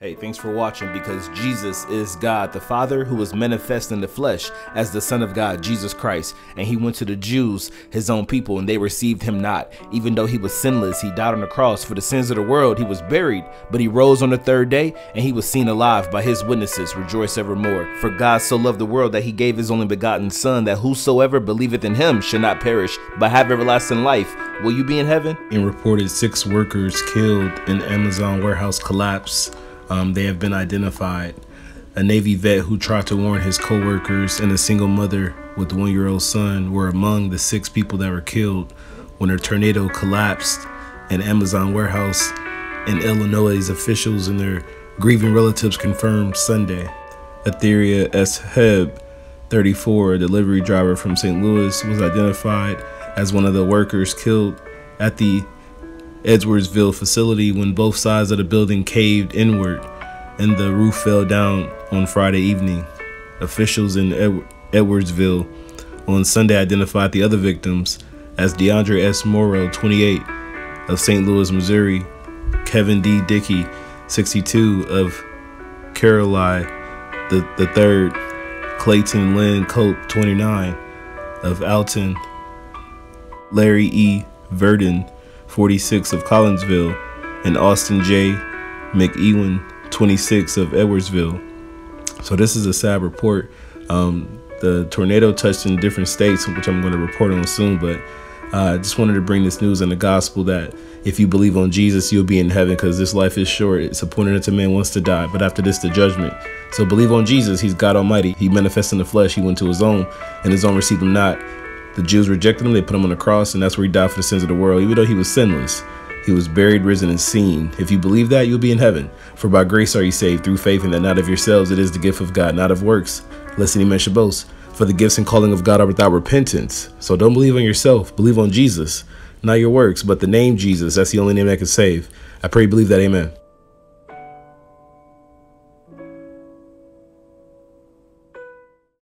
Hey, thanks for watching. Because Jesus is God the Father, who was manifest in the flesh as the Son of God, Jesus Christ. And he went to the Jews, his own people, and they received him not. Even though he was sinless, he died on the cross for the sins of the world. He was buried, but he rose on the third day, and he was seen alive by his witnesses. Rejoice evermore. For God so loved the world that he gave his only begotten Son, that whosoever believeth in him should not perish, but have everlasting life. Will you be in heaven? And reported 6 workers killed in Amazon warehouse collapse. They have been identified. A Navy vet who tried to warn his co-workers and a single mother with a 1-year-old son were among the 6 people that were killed when a tornado collapsed an Amazon warehouse in Illinois. Officials and their grieving relatives confirmed Sunday. Etheria S. Heb, 34, a delivery driver from St. Louis, was identified as one of the workers killed at the Edwardsville facility when both sides of the building caved inward and the roof fell down on Friday evening. Officials in Edwardsville on Sunday identified the other victims as DeAndre S. Morrow, 28, of St. Louis, Missouri; Kevin D. Dickey, 62, of Caroli the third; Clayton Lynn Cope, 29, of Alton; Larry E. Verdon, 46, of Collinsville; and Austin J. McEwen, 26, of Edwardsville. So this is a sad report. The tornado touched in different states, which I'm going to report on soon, but I just wanted to bring this news in the gospel that if you believe on Jesus, you'll be in heaven, because this life is short. It's appointed unto man once to die, but after this, the judgment. So believe on Jesus. He's God Almighty. He manifested in the flesh. He went to his own, and his own received him not. The Jews rejected him. They put him on the cross, and that's where he died for the sins of the world. Even though he was sinless, he was buried, risen, and seen. If you believe that, you'll be in heaven. For by grace are you saved through faith, and that not of yourselves. It is the gift of God, not of works, lest any man should boast. For the gifts and calling of God are without repentance. So don't believe on yourself. Believe on Jesus, not your works, but the name Jesus. That's the only name that can save. I pray you believe that. Amen.